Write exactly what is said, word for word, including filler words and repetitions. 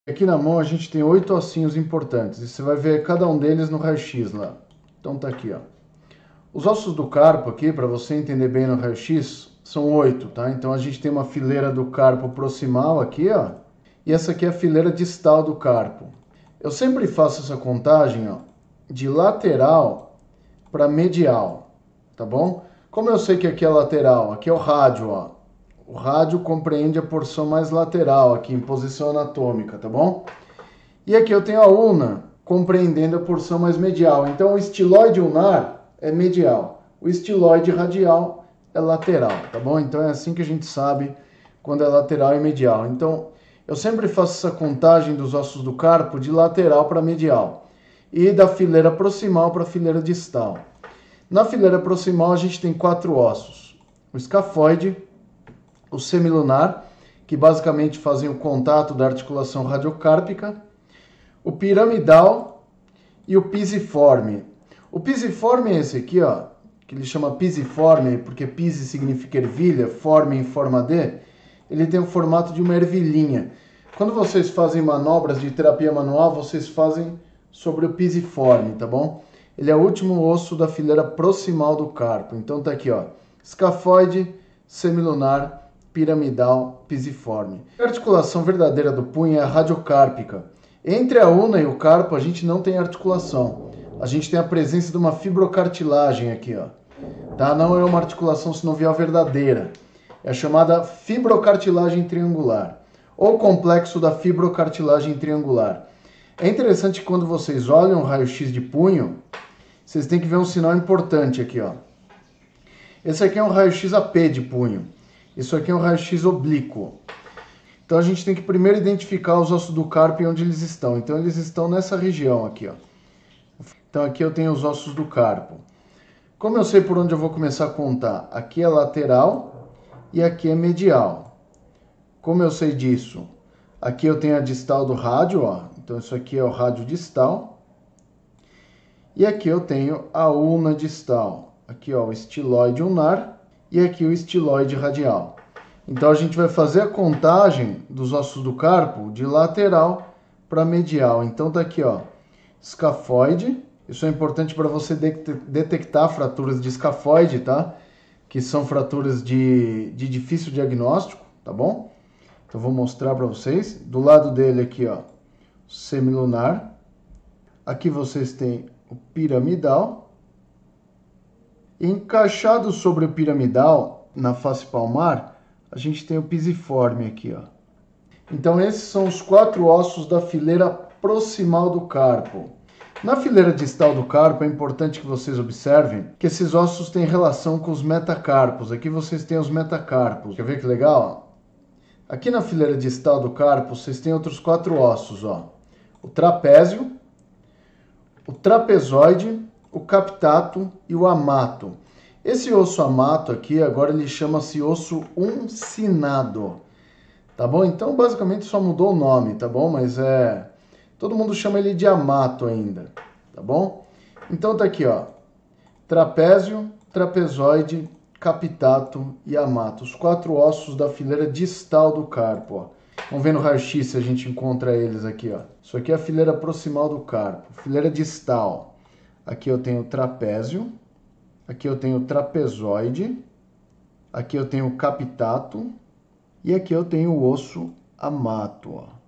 Aqui na mão a gente tem oito ossinhos importantes e você vai ver cada um deles no raio-x lá. Então tá aqui, ó. Os ossos do carpo aqui, para você entender bem no raio-x, são oito, tá? Então a gente tem uma fileira do carpo proximal aqui, ó. E essa aqui é a fileira distal do carpo. Eu sempre faço essa contagem, ó, de lateral para medial, tá bom? Como eu sei que aqui é lateral, aqui é o rádio, ó. O rádio compreende a porção mais lateral aqui, em posição anatômica, tá bom? E aqui eu tenho a ulna, compreendendo a porção mais medial. Então o estiloide ulnar é medial, o estiloide radial é lateral, tá bom? Então é assim que a gente sabe quando é lateral e medial. Então eu sempre faço essa contagem dos ossos do carpo de lateral para medial e da fileira proximal para a fileira distal. Na fileira proximal a gente tem quatro ossos: o escafoide, o semilunar, que basicamente fazem o contato da articulação radiocárpica, o piramidal e o pisiforme. O pisiforme é esse aqui, ó, que ele chama pisiforme porque pisi significa ervilha, forme em forma de. Ele tem o formato de uma ervilhinha. Quando vocês fazem manobras de terapia manual, vocês fazem sobre o pisiforme, tá bom? Ele é o último osso da fileira proximal do carpo. Então tá aqui, ó, escafoide, semilunar, piramidal, pisiforme. A articulação verdadeira do punho é a radiocárpica. Entre a ulna e o carpo a gente não tem articulação. A gente tem a presença de uma fibrocartilagem aqui, ó. Tá? Não é uma articulação sinovial verdadeira. É a chamada fibrocartilagem triangular, ou complexo da fibrocartilagem triangular. É interessante que quando vocês olham o raio-x de punho, vocês têm que ver um sinal importante aqui, ó. Esse aqui é um raio-x A P de punho. Isso aqui é um raio-x oblíquo. Então a gente tem que primeiro identificar os ossos do carpo e onde eles estão. Então eles estão nessa região aqui, ó. Então aqui eu tenho os ossos do carpo. Como eu sei por onde eu vou começar a contar? Aqui é lateral e aqui é medial. Como eu sei disso? Aqui eu tenho a distal do rádio, ó. Então isso aqui é o rádio distal. E aqui eu tenho a ulna distal. Aqui, ó, o estiloide ulnar. E aqui o estiloide radial. Então a gente vai fazer a contagem dos ossos do carpo de lateral para medial. Então tá aqui, ó, escafoide. Isso é importante para você detectar fraturas de escafoide, tá? Que são fraturas de, de difícil diagnóstico, tá bom? Então vou mostrar para vocês. Do lado dele aqui, ó, semilunar. Aqui vocês têm o piramidal. Encaixado sobre o piramidal, na face palmar, a gente tem o pisiforme aqui, ó. Então esses são os quatro ossos da fileira proximal do carpo. Na fileira distal do carpo é importante que vocês observem que esses ossos têm relação com os metacarpos. Aqui vocês têm os metacarpos. Quer ver que legal? Aqui na fileira distal do carpo vocês têm outros quatro ossos, ó. O trapézio, o trapezoide, o captato e o amato. Esse osso amato aqui, agora ele chama-se osso uncinado, tá bom? Então, basicamente, só mudou o nome, tá bom? Mas é... todo mundo chama ele de amato ainda, tá bom? Então tá aqui, ó. Trapézio, trapezoide, captato e amato. Os quatro ossos da fileira distal do carpo, ó. Vamos ver no raio-x se a gente encontra eles aqui, ó. Isso aqui é a fileira proximal do carpo. Fileira distal. Aqui eu tenho o trapézio, aqui eu tenho o trapezoide, aqui eu tenho o captato e aqui eu tenho o osso amato, ó.